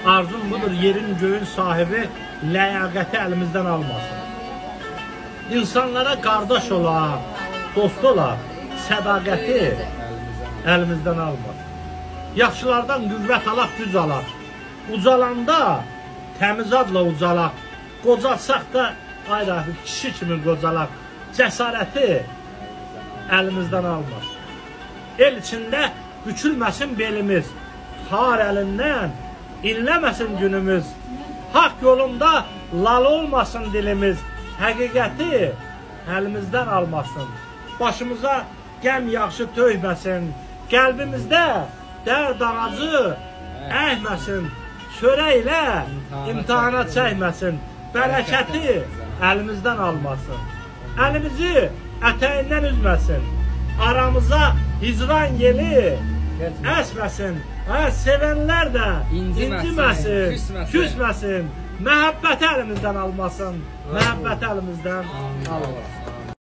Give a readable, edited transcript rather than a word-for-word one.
Arzum budur, yerin göğün sahibi ləyaqəti əlimizdən almasın. İnsanlara qardaş olar, dost olar, sədaqəti əlimizdən almasın. Yaxşılardan qüvvət alaq, güc alaq. Ucalanda təmiz adla ucalaq. Qocalsaq da ayrı kişi kimi qocalaq. Cəsarəti əlimizdən almasın. El içində bükülməsin belimiz. Tar əlindən inləməsin günümüz. Haqq yolunda lal olmasın dilimiz. Həqiqəti əlimizdən almasın. Başımıza qəm yaxşı töyməsin. Qəlbimizdə dərd ağacı əkməsin. Çörəklə imtihana çəkməsin. Bərəkəti əlimizdən almasın. Əlimizi ətəyindən üzməsin. Aramıza hicran yeli əsməsin. Sevənlər də inciməsin, küsməsin. Məhəbbəti əlimizdən almasın. Məhəbbəti əlimizdən almasın.